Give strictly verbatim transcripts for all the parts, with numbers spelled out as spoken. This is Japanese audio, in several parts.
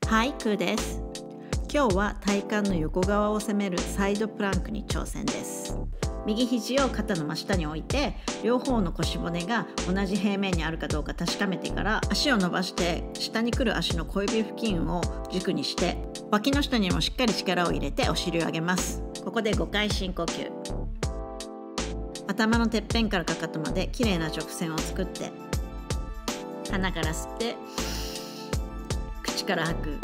はい、クーです。今日は体幹の横側を攻めるサイドプランクに挑戦です。右肘を肩の真下に置いて、両方の腰骨が同じ平面にあるかどうか確かめてから足を伸ばして下に来る足の小指付近を軸にして脇の下にもしっかり力を入れてお尻を上げます。ここでごかい深呼吸。頭のてっぺんからかかとまできれいな直線を作って、鼻から吸って口から吐く。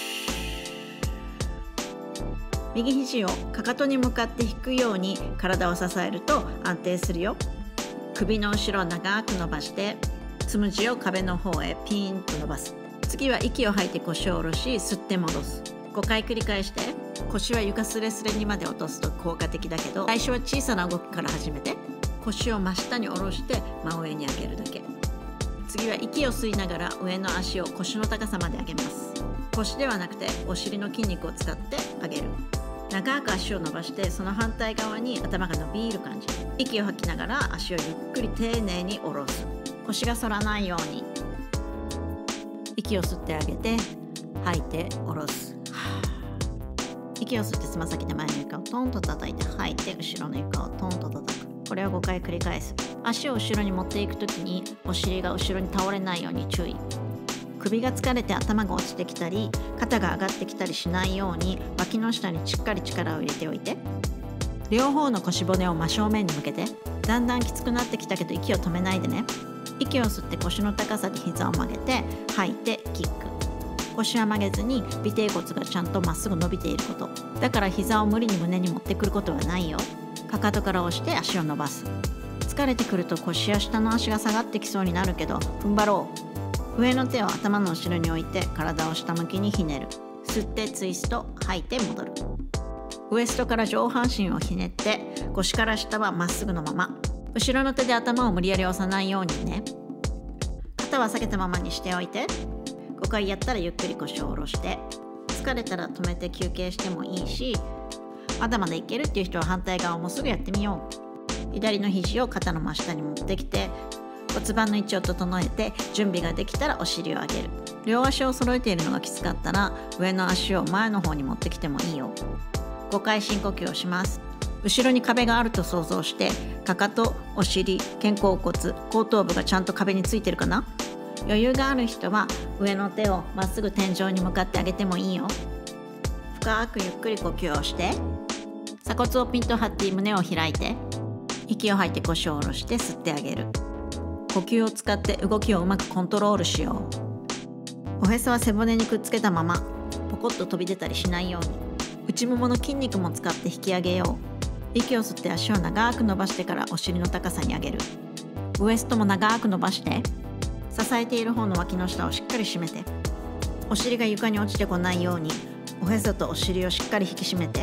右肘をかかとに向かって引くように体を支えると安定するよ。首の後ろを長く伸ばしてつむじを壁の方へピーンと伸ばす。次は息を吐いて腰を下ろし吸って戻す。ごかい繰り返して、腰は床スレスレにまで落とすと効果的だけど、最初は小さな動きから始めて腰を真下に下ろして真上に上げるだけ。次は息を吸いながら上の足を腰の高さまで上げます。腰ではなくてお尻の筋肉を使って上げる。長く足を伸ばしてその反対側に頭が伸びる感じ。息を吐きながら足をゆっくり丁寧に下ろす。腰が反らないように息を吸ってあげて吐いて下ろす。息を吸ってつま先で前の床をトンと叩いて吐いて後ろの床をトンと叩く。これをごかい繰り返す。足を後ろに持っていくときにお尻が後ろに倒れないように注意。首が疲れて頭が落ちてきたり肩が上がってきたりしないように脇の下にしっかり力を入れておいて、両方の腰骨を真正面に向けて。だんだんきつくなってきたけど息を止めないでね。息を吸って腰の高さで膝を曲げて吐いてキック。腰は曲げずに尾てい骨がちゃんとまっすぐ伸びていること。だから膝を無理に胸に持ってくることはないよ。かかとから押して足を伸ばす。疲れてくると腰や下の足が下がってきそうになるけど踏ん張ろう。上の手を頭の後ろに置いて体を下向きにひねる。吸ってツイスト、吐いて戻る。ウエストから上半身をひねって腰から下はまっすぐのまま。後ろの手で頭を無理やり押さないようにね。肩は下げたままにしておいて。ごかいやったらゆっくり腰を下ろして、疲れたら止めて休憩してもいいし、まだまだいけるっていう人は反対側もすぐやってみよう。左の肘を肩の真下に持ってきて骨盤の位置を整えて、準備ができたらお尻を上げる。両足を揃えているのがきつかったら上の足を前の方に持ってきてもいいよ。ごかい深呼吸をします。後ろに壁があると想像して、かかと、お尻、肩甲骨、後頭部がちゃんと壁についてるかな。余裕がある人は上の手をまっすぐ天井に向かって上げてもいいよ。深くゆっくり呼吸をして、鎖骨をピンと張って胸を開いて、息を吐いて腰を下ろして吸ってあげる。呼吸を使って動きをうまくコントロールしよう。おへそは背骨にくっつけたままポコッと飛び出たりしないように。内ももの筋肉も使って引き上げよう。息を吸って足を長く伸ばしてからお尻の高さに上げる。ウエストも長く伸ばして、支えている方の脇の下をしっかり締めて、お尻が床に落ちてこないようにおへそとお尻をしっかり引き締めて。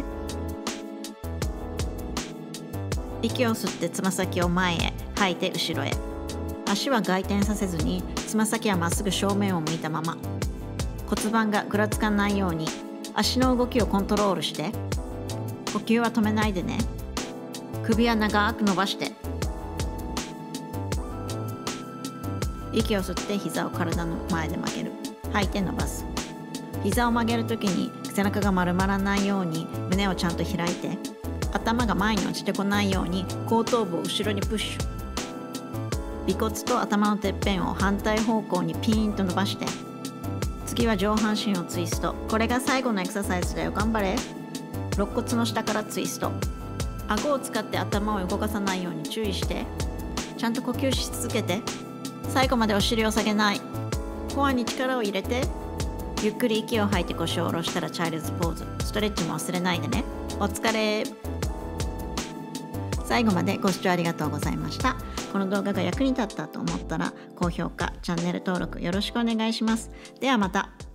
息を吸ってつま先を前へ、吐いて後ろへ。足は外転させずにつま先はまっすぐ正面を向いたまま。骨盤がぐらつかないように足の動きをコントロールして。呼吸は止めないでね。首は長く伸ばして。息を吸って膝を体の前で曲げる。吐いて伸ばす。膝を曲げるときに背中が丸まらないように胸をちゃんと開いて、頭が前に落ちてこないように後頭部を後ろにプッシュ。尾骨と頭のてっぺんを反対方向にピーンと伸ばして、次は上半身をツイスト。これが最後のエクササイズだよ。頑張れ。肋骨の下からツイスト。顎を使って頭を動かさないように注意して、ちゃんと呼吸し続けて。最後までお尻を下げない。コアに力を入れて、ゆっくり息を吐いて腰を下ろしたらチャイルズポーズ。ストレッチも忘れないでね。お疲れ。最後までご視聴ありがとうございました。この動画が役に立ったと思ったら高評価、チャンネル登録よろしくお願いします。ではまた。